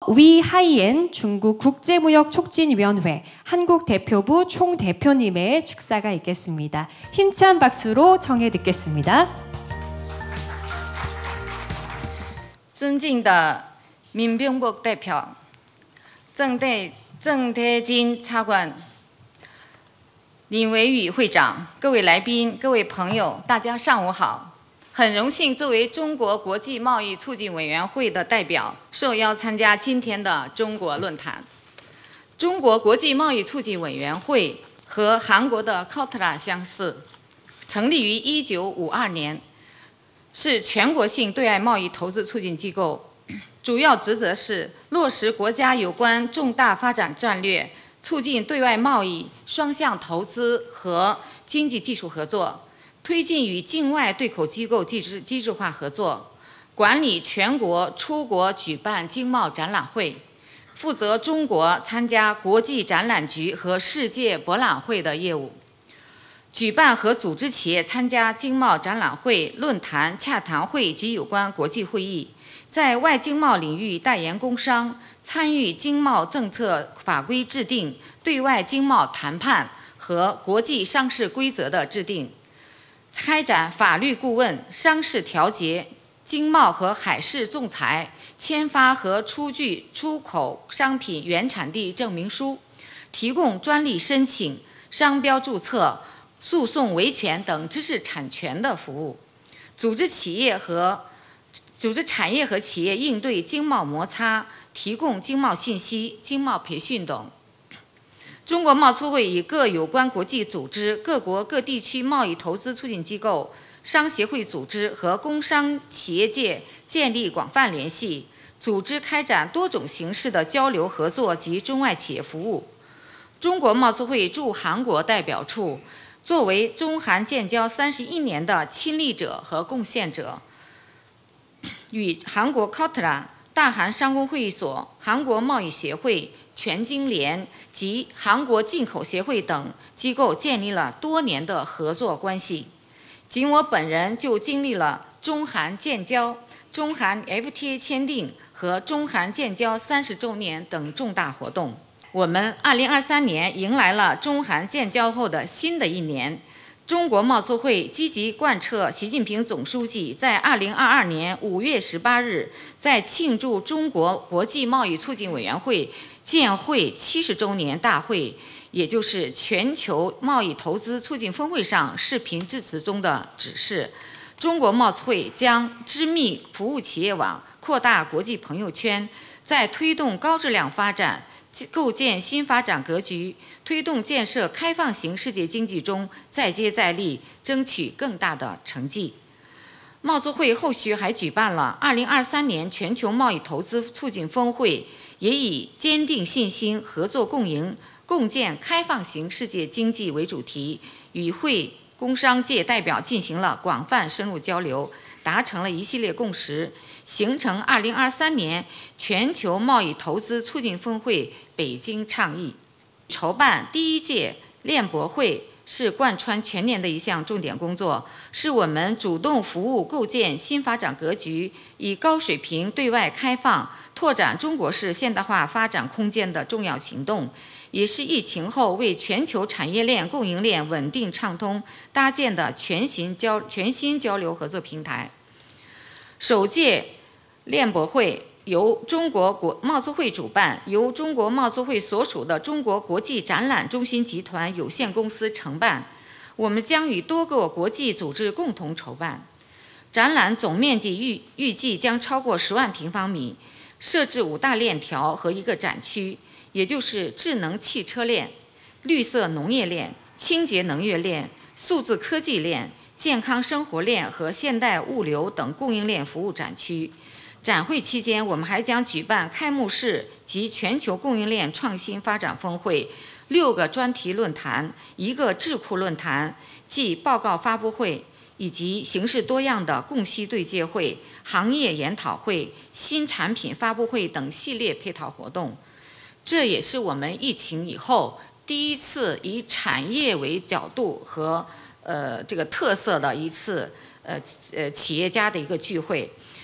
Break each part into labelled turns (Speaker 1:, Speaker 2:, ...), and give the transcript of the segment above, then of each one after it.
Speaker 1: 위하이엔 중국 국제무역촉진위원회 한국 대표부 총대표님의 축사가 있겠습니다. 힘찬 박수로 청해 듣겠습니다.
Speaker 2: 尊敬的民兵部代表、郑德金察官、林维宇会长、各位来宾、各位朋友，大家上午好。很荣幸作为中国国际贸易促进委员会的代表，受邀参加今天的中国论坛。中国国际贸易促进委员会和韩国的 KOTRA 相似，成立于1952年。 是全国性对外贸易投资促进机构，主要职责是落实国家有关重大发展战略，促进对外贸易、双向投资和经济技术合作，推进与境外对口机构机制化合作，管理全国出国举办经贸展览会，负责中国参加国际展览局和世界博览会的业务。 举办和组织企业参加经贸展览会、论坛、洽谈会及有关国际会议，在外经贸领域代言工商，参与经贸政策法规制定、对外经贸谈判和国际商事规则的制定，开展法律顾问、商事调节、经贸和海事仲裁，签发和出具出口商品原产地证明书，提供专利申请、商标注册。 诉讼维权等知识产权的服务，组织产业和企业应对经贸摩擦，提供经贸信息、经贸培训等。中国贸促会与各有关国际组织、各国各地区贸易投资促进机构、商协会组织和工商企业界建立广泛联系，组织开展多种形式的交流合作及中外企业服务。中国贸促会驻韩国代表处。 作为中韩建交31年的亲历者和贡献者，与韩国 KOTRA、大韩商工会议所、韩国贸易协会、全经联及韩国进口协会等机构建立了多年的合作关系。仅我本人就经历了中韩建交、中韩 FTA 签订和中韩建交30周年等重大活动。 我们2023年迎来了中韩建交后的新的一年，中国贸促会积极贯彻习近平总书记在2022年5月18日在庆祝中国国际贸易促进委员会建会70周年大会，也就是全球贸易投资促进峰会上视频致辞中的指示。中国贸促会将织密服务企业网，扩大国际朋友圈，在推动高质量发展。 构建新发展格局，推动建设开放型世界经济中再接再厉，争取更大的成绩。贸促会后续还举办了2023年全球贸易投资促进峰会，也以坚定信心、合作共赢、共建开放型世界经济为主题，与会工商界代表进行了广泛深入交流，达成了一系列共识。 形成2023年全球贸易投资促进峰会北京倡议，筹办第1届链博会是贯穿全年的一项重点工作，是我们主动服务构建新发展格局、以高水平对外开放、拓展中国式现代化发展空间的重要行动，也是疫情后为全球产业链供应链稳定畅通搭建的全新交流合作平台。首届 链博会由中国贸促会主办，由中国贸促会所属的中国国际展览中心集团有限公司承办。我们将与多个国际组织共同筹办。展览总面积预计将超过10万平方米，设置5大链条和1个展区，也就是智能汽车链、绿色农业链、清洁能源链、数字科技链、健康生活链和现代物流等供应链服务展区。 展会期间，我们还将举办开幕式及全球供应链创新发展峰会、6个专题论坛、1个智库论坛暨报告发布会，以及形式多样的供需对接会、行业研讨会、新产品发布会等系列配套活动。这也是我们疫情以后第一次以产业为角度和这个特色的一次企业家的一个聚会。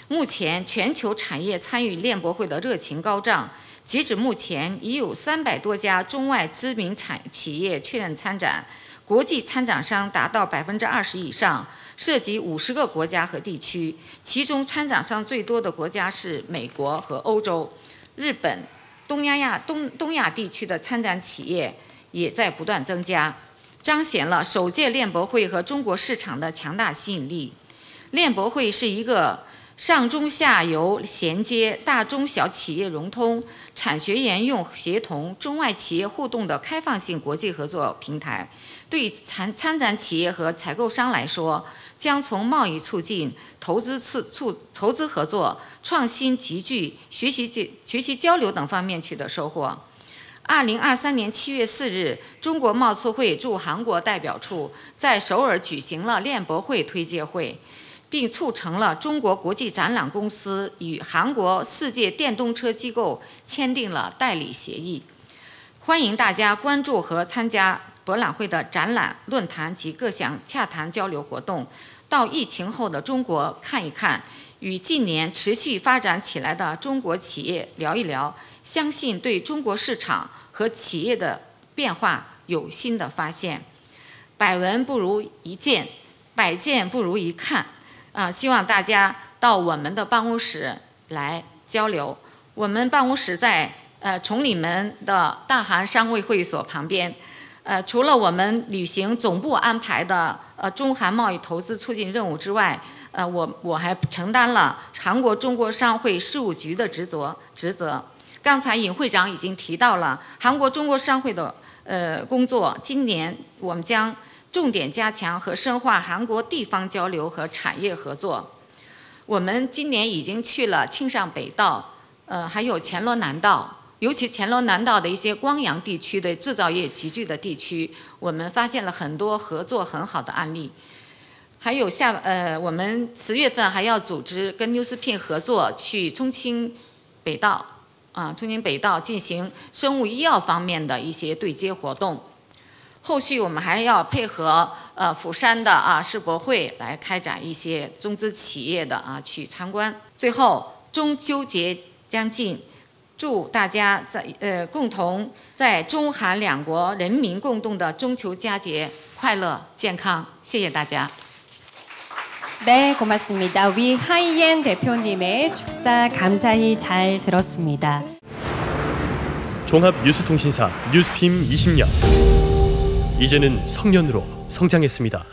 Speaker 2: 目前全球产业参与链博会的热情高涨，截止目前已有300多家中外知名企业确认参展，国际参展商达到20%以上，涉及50个国家和地区，其中参展商最多的国家是美国和欧洲、日本、东亚地区的参展企业也在不断增加，彰显了首届链博会和中国市场的强大吸引力。链博会是一个上中下游衔接、大中小企业融通、产学研用协同、中外企业互动的开放性国际合作平台。对参展企业和采购商来说，将从贸易促进、投资合作、创新集聚、学习交流等方面取得收获。2023年7月4日，中国贸促会驻韩国代表处在首尔举行了链博会推介会，并促成了中国国际展览公司与韩国世界电动车机构签订了代理协议。欢迎大家关注和参加博览会的展览、论坛及各项洽谈交流活动，到疫情后的中国看一看，与近年持续发展起来的中国企业聊一聊，相信对中国市场和企业的变化有新的发现。百闻不如一见，百见不如一看。希望大家到我们的办公室来交流。我们办公室在崇礼门的大韩商会会议所旁边。除了我们履行总部安排的中韩贸易投资促进任务之外，我还承担了韩国中国商会事务局的职责。刚才尹会长已经提到了韩国中国商会的工作，今年我们将重点加强和深化韩国地方交流和产业合作。我们今年已经去了庆尚北道，还有全罗南道，尤其全罗南道的一些光阳地区的制造业集聚的地区，我们发现了很多合作很好的案例。还有我们10月份还要组织跟 Newspin 合作去重庆北道进行生物医药方面的一些对接活动。后续我们还要配合釜山的世博会来开展一些中资企业的去参观。最后，中秋节将近，祝大家共同在中韩两国人民共同的中秋佳节快乐健康。谢谢大家。
Speaker 1: 네, 고맙습니다. 위 하이엔 대표님의 축사 감사히 잘 들었습니다.
Speaker 3: 종합 뉴스통신사 뉴스핌 20년. 이제는 성년으로 성장했습니다.